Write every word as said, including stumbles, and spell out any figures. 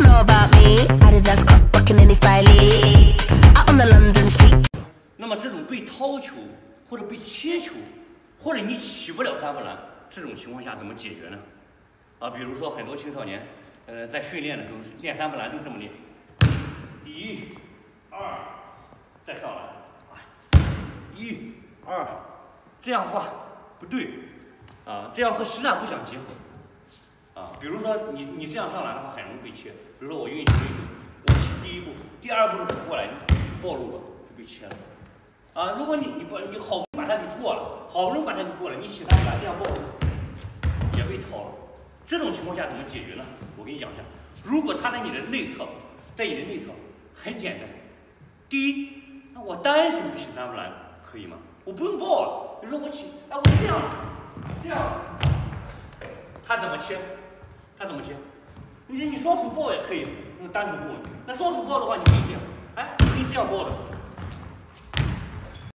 know about me. Adidas got rocking any Filey. Out on the London street. 那么这种被掏球或者被切球，或者你起不了三分篮，这种情况下怎么解决呢？啊，比如说很多青少年，呃，在训练的时候练三分篮都这么练，一、二，再上来，一、二，这样的话不对，啊，这样和实战不相结合。 啊，比如说你你这样上篮的话，很容易被切。比如说我运球，我起第一步，第二步的时候过来暴露了，就被切了。啊，如果你你不你好不容易把他给过了，好不容易把他给过了，你起他篮这样暴露，也被掏了。这种情况下怎么解决呢？我跟你讲一下，如果他在你的内侧，在你的内侧，很简单。第一，那我单手起三分篮可以吗？我不用抱了。比如说我起，哎，我这样，这样，他怎么切？ 他怎么切？你你双手抱也可以，用单手抱。那双手抱的话，你可以这样，哎，可以这样抱的。